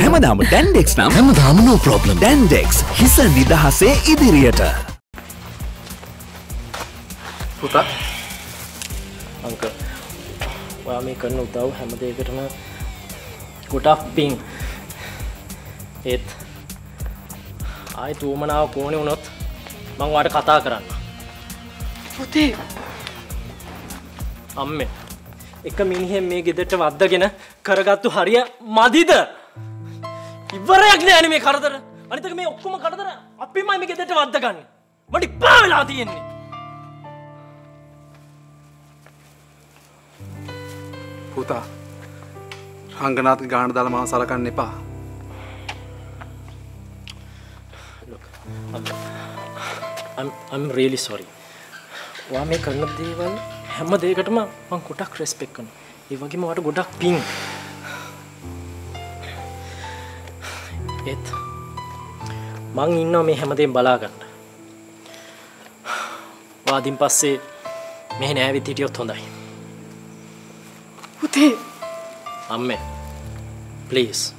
හැමදාම Dandex නම් හැමදාම no problem. Dandex හිස නිදහසේ ඉදිරියට. පුතා අංක ඔයා මේ කරන උදව් හැම දෙයකටම ගොඩක් පිං. ඒත් ආයෙත් උවමනාව කොහොනේ වුණොත් මම ඔයාලට කතා කරන්න. පුතේ අම්මේ එක මිනිහෙන් මේ ගෙදරට වද්දාගෙන කරගත්තු හරිය මදිද? ඉවරයක් නෑනේ මේ කරදර. අනිත් එක මේ ඔක්කොම කරදර අපිමයි මේ ගෙදරට වද්දාගන්නේ. මට ඉපා වෙලා තියෙන්නේ. පුතා රංගනාත් ගාන දාලා මාව සලකන්න එපා. Look, I'm really sorry. ඔයා මේ කරන දේවල් හැම දෙයකටම මම ගොඩක් රෙස්පෙක්ට් කරනවා. ඒ වගේම ඔයාට ගොඩක් පිං. ඒත් මං ඉන්නවා මේ හැමදේම බලා ගන්න. වාදින් පස්සේ මෙහෙ නෑවිත් හිටියොත් හොඳයි. පුතේ අම්මේ please